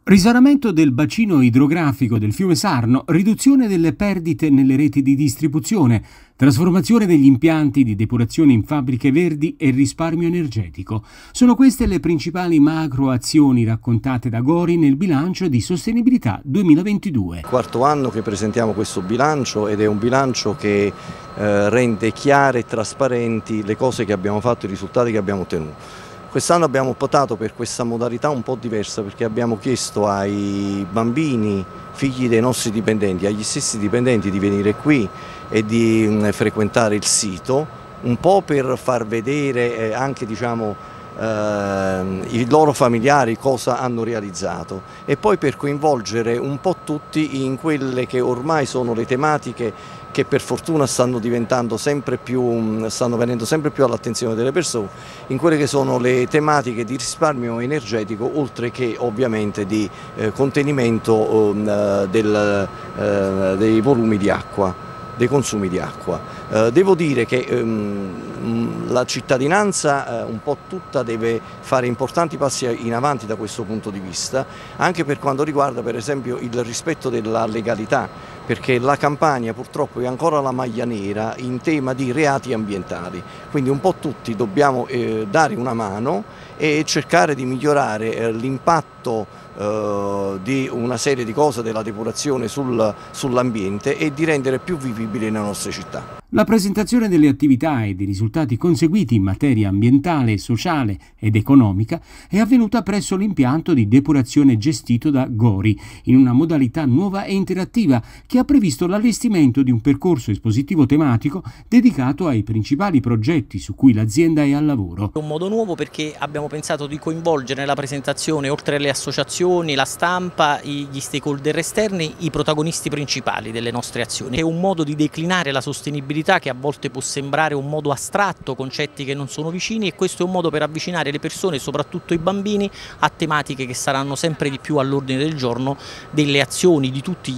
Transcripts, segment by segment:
Risanamento del bacino idrografico del fiume Sarno, riduzione delle perdite nelle reti di distribuzione, trasformazione degli impianti di depurazione in fabbriche verdi e risparmio energetico. Sono queste le principali macro azioni raccontate da Gori nel bilancio di sostenibilità 2022. Quarto anno che presentiamo questo bilancio ed è un bilancio che rende chiare e trasparenti le cose che abbiamo fatto, i risultati che abbiamo ottenuto. Quest'anno abbiamo optato per questa modalità un po' diversa perché abbiamo chiesto ai bambini, figli dei nostri dipendenti, agli stessi dipendenti di venire qui e di frequentare il sito, un po' per far vedere anche i loro familiari cosa hanno realizzato e poi per coinvolgere un po' tutti in quelle che ormai sono le tematiche che per fortuna stanno venendo sempre più all'attenzione delle persone, in quelle che sono le tematiche di risparmio energetico, oltre che ovviamente di contenimento dei volumi di acqua, dei consumi di acqua. Devo dire che la cittadinanza un po' tutta deve fare importanti passi in avanti da questo punto di vista, anche per quanto riguarda per esempio il rispetto della legalità, perché la Campania purtroppo è ancora la maglia nera in tema di reati ambientali, quindi un po' tutti dobbiamo dare una mano e cercare di migliorare l'impatto di una serie di cose della depurazione sull'ambiente e di rendere più vivibili le nostre città. La presentazione delle attività e dei risultati conseguiti in materia ambientale, sociale ed economica è avvenuta presso l'impianto di depurazione gestito da Gori, in una modalità nuova e interattiva che ha previsto l'allestimento di un percorso espositivo tematico dedicato ai principali progetti su cui l'azienda è al lavoro. È un modo nuovo perché abbiamo pensato di coinvolgere nella presentazione, oltre alle associazioni, la stampa, gli stakeholder esterni, i protagonisti principali delle nostre azioni. È un modo di declinare la sostenibilità che a volte può sembrare un modo astratto, concetti che non sono vicini, e questo è un modo per avvicinare le persone, soprattutto i bambini, a tematiche che saranno sempre di più all'ordine del giorno delle azioni di tutte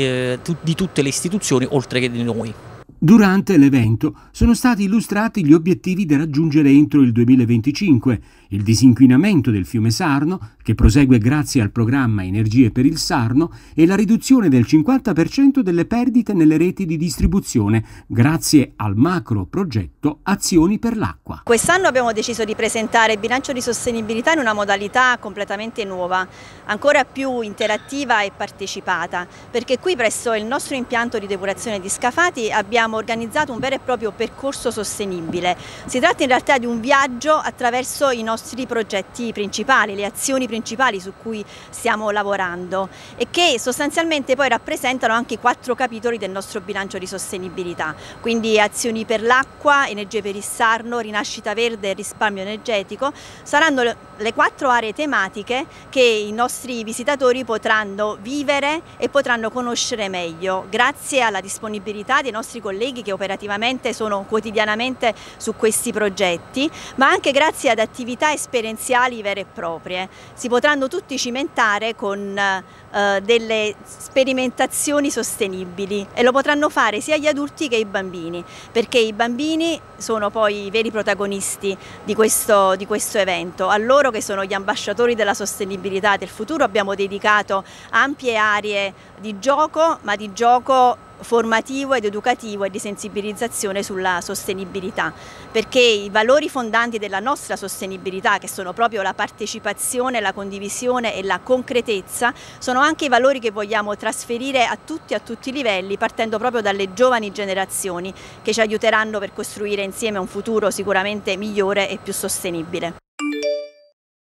le istituzioni, oltre che di noi. Durante l'evento sono stati illustrati gli obiettivi da raggiungere entro il 2025, il disinquinamento del fiume Sarno, che prosegue grazie al programma Energie per il Sarno, e la riduzione del 50% delle perdite nelle reti di distribuzione, grazie al macro progetto Azioni per l'acqua. Quest'anno abbiamo deciso di presentare il bilancio di sostenibilità in una modalità completamente nuova, ancora più interattiva e partecipata, perché qui presso il nostro impianto di depurazione di Scafati abbiamo organizzato un vero e proprio percorso sostenibile. Si tratta in realtà di un viaggio attraverso i nostri progetti principali, le azioni principali su cui stiamo lavorando e che sostanzialmente poi rappresentano anche i 4 capitoli del nostro bilancio di sostenibilità, quindi azioni per l'acqua, energie per il Sarno, rinascita verde e risparmio energetico. Saranno le 4 aree tematiche che i nostri visitatori potranno vivere e potranno conoscere meglio grazie alla disponibilità dei nostri colleghi che operativamente sono quotidianamente su questi progetti, ma anche grazie ad attività esperienziali vere e proprie. Si potranno tutti cimentare con delle sperimentazioni sostenibili e lo potranno fare sia gli adulti che i bambini, perché i bambini sono poi i veri protagonisti di questo evento. A loro, che sono gli ambasciatori della sostenibilità del futuro, abbiamo dedicato ampie aree di gioco, ma di gioco formativo ed educativo e di sensibilizzazione sulla sostenibilità, perché i valori fondanti della nostra sostenibilità, che sono proprio la partecipazione, la condivisione e la concretezza, sono anche i valori che vogliamo trasferire a tutti i livelli, partendo proprio dalle giovani generazioni che ci aiuteranno per costruire insieme un futuro sicuramente migliore e più sostenibile.